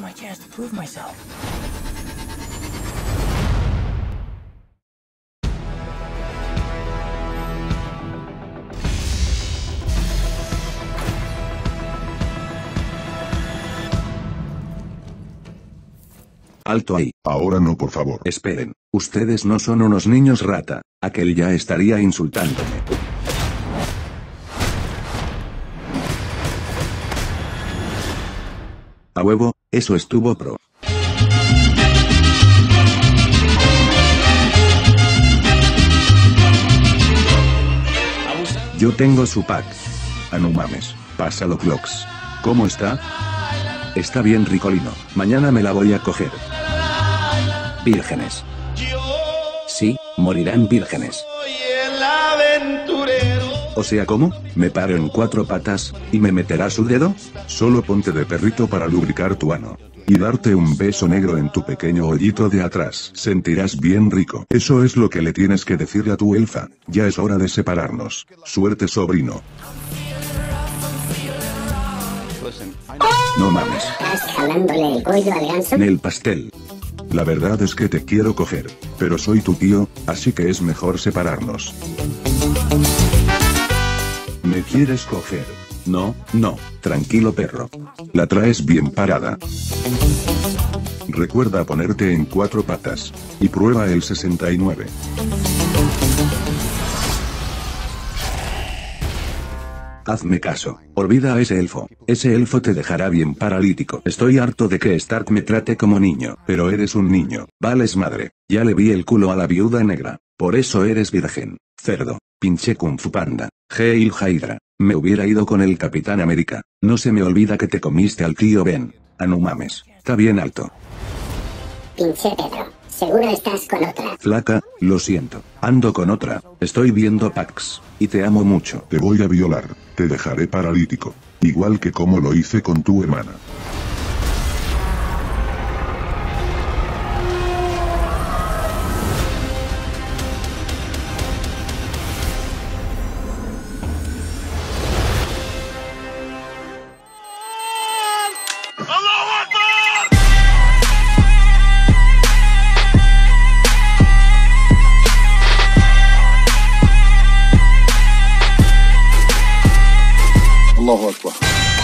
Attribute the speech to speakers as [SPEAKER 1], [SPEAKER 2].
[SPEAKER 1] my chance to prove myself.
[SPEAKER 2] Alto ahí.
[SPEAKER 3] Ahora no, por favor.
[SPEAKER 2] Esperen, ustedes no son unos niños rata, aquel ya estaría insultándome. A huevo, eso estuvo pro. Yo tengo su pack. Ah, no mames, pásalo Clocks. ¿Cómo está? Está bien ricolino, mañana me la voy a coger. Vírgenes. Sí, morirán vírgenes. O sea, ¿cómo? ¿Me paro en 4 patas, y me meterá su dedo?
[SPEAKER 3] Solo ponte de perrito para lubricar tu ano. Y darte un beso negro en tu pequeño hoyito de atrás. Sentirás bien rico. Eso es lo que le tienes que decir a tu elfa. Ya es hora de separarnos. Suerte, sobrino.
[SPEAKER 2] No mames.
[SPEAKER 4] ¿Estás jalándole el cuello al ganso?
[SPEAKER 2] En el pastel.
[SPEAKER 3] La verdad es que te quiero coger. Pero soy tu tío, así que es mejor separarnos.
[SPEAKER 2] ¿Me quieres coger? No, no, tranquilo perro.
[SPEAKER 3] La traes bien parada. Recuerda ponerte en 4 patas. Y prueba el 69.
[SPEAKER 2] Hazme caso, olvida a ese elfo. Ese elfo te dejará bien paralítico. Estoy harto de que Stark me trate como niño.
[SPEAKER 3] Pero eres un niño.
[SPEAKER 2] Vales madre, ya le vi el culo a la viuda negra. Por eso eres virgen, cerdo, pinche Kung Fu Panda, Hail Hydra. Me hubiera ido con el Capitán América. No se me olvida que te comiste al tío Ben. Ah, no mames, está bien alto.
[SPEAKER 4] Pinche Pedro, seguro estás con otra.
[SPEAKER 2] Flaca, lo siento, ando con otra, estoy viendo Pax, y te amo mucho.
[SPEAKER 3] Te voy a violar, te dejaré paralítico. Igual que como lo hice con tu hermana.
[SPEAKER 5] الله أكبر.